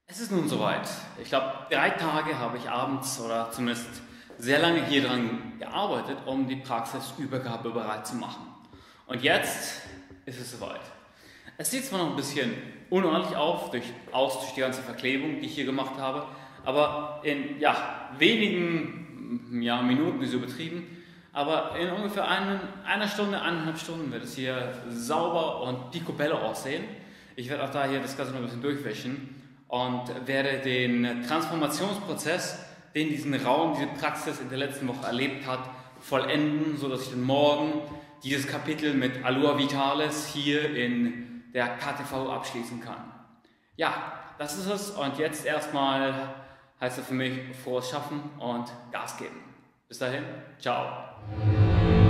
Es ist nun soweit. Ich glaube, 3 Tage habe ich abends oder zumindest sehr lange hier dran gearbeitet, um die Praxisübergabe bereit zu machen. Und jetzt ist es soweit. Es sieht zwar noch ein bisschen unordentlich durch die ganze Verklebung, die ich hier gemacht habe, aber in wenigen Minuten ist übertrieben, aber in ungefähr einer Stunde, 1,5 Stunden wird es hier sauber und picobello aussehen. Ich werde auch da hier das Ganze noch ein bisschen durchwischen und werde den Transformationsprozess, den diesen Raum, diese Praxis in der letzten Woche erlebt hat, vollenden, sodass ich dann morgen dieses Kapitel mit Aloha Vitalis hier in der KTV abschließen kann. Ja, das ist es und jetzt erstmal heißt es für mich frohes Schaffen und Gas geben. Bis dahin, ciao.